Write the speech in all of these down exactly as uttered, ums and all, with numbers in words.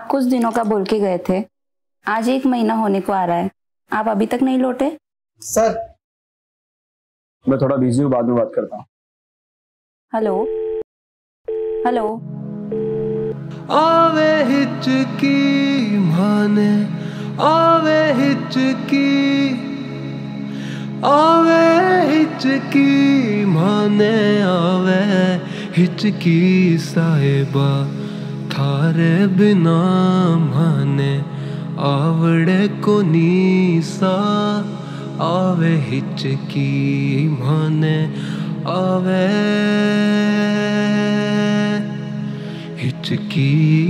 कुछ दिनों का बोल के गए थे, आज एक महीना होने को आ रहा है, आप अभी तक नहीं लौटे। सर मैं थोड़ा बिजी हूँ, बाद में बात करता हूँ। Hello hello. आवे हिचकी माने आवे हिचकी आवे हिचकी माने आवे हिचकी साहिबा थारे बिना माने आवड़े को नीसा आवे हिचकी माने आवे हिचकी।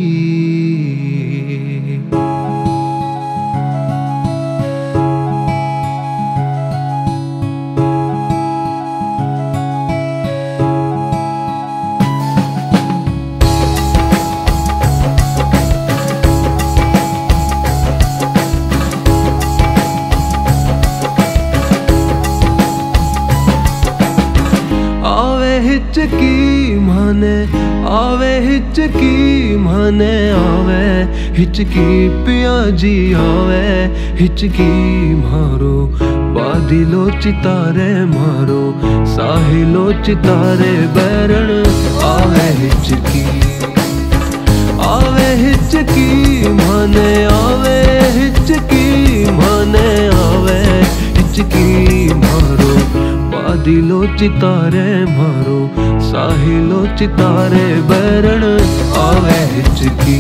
हिचकी माने आवे हिचकी माने आवे हिचकी पिया जी आवे हिचकी मारो बादलो चितारे मारो साहिलो चितारे बैरण आवे हिचकी आवे हिचकी माने आवे हिचकी माने आवे हिचकी मारो बादलो चितारे मारो साहिलो चितारे बैरण आवे हिचकी।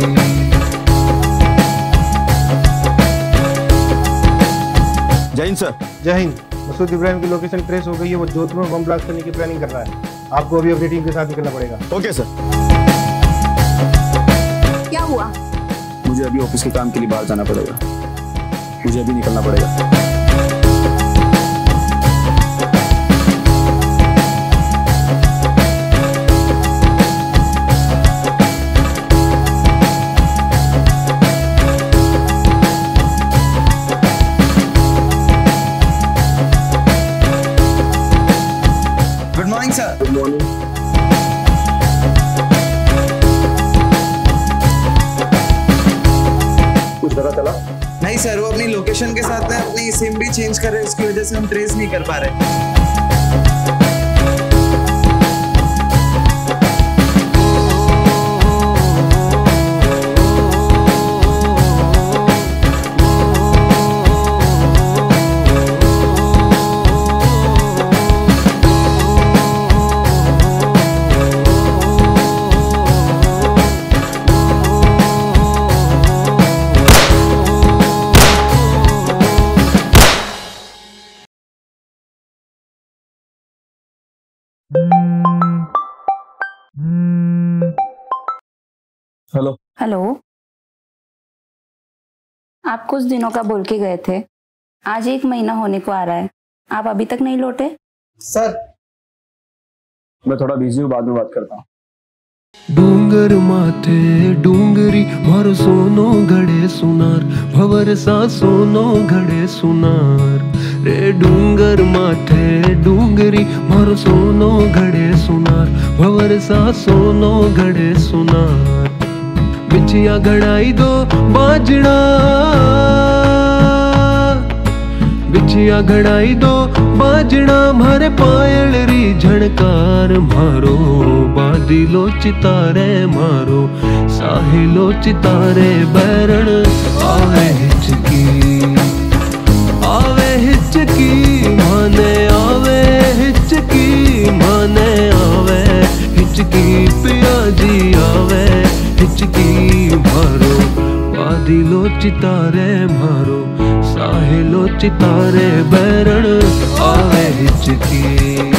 जय हिंद सर। जय हिंद। मसूद इब्राहिम की लोकेशन ट्रेस हो गई है, वो जोधपुर में बम ब्लास्ट करने की प्लानिंग कर रहा है। आपको अभी अपनी टीम के साथ निकलना पड़ेगा। Okay sir. क्या हुआ? मुझे अभी ऑफिस के काम के लिए बाहर जाना पड़ेगा, मुझे अभी निकलना पड़ेगा। Good morning sir. Good morning. कुछ पता चला? नहीं सर, वो अपनी लोकेशन के साथ में अपनी सिम भी चेंज कर रहे हैं, उसकी वजह से हम ट्रेस नहीं कर पा रहे। Hello hello. आप कुछ दिनों का बोल के गए थे, आज एक महीना होने को आ रहा है, आप अभी तक नहीं लौटे। सर मैं थोड़ा बिजी हूँ, बाद में बात करता हूँ। डूंगर माथे डूंगरी मारो सोनो घड़े सुनार भवर सा सोनो घड़े सुनार रे डूंगर माथे डूंगरी मारो सोनो घड़े सुनार भवर सा सोनो घड़े सुनार बिछिया घड़ाई दो बाजड़ा बिछिया घड़ाई दो बाजड़ा मारे पायल री झणकार मारो बादलो चितारे मारो साहिलो चितारे बैरण आवे हिचकी आवे हिचकी माने आवे हिचकी माने आवे हिचकी पिया जी आवे हिचकी मारो बादलो चितारे मारो साहिलो चितारे बैरण आवे हिचकी।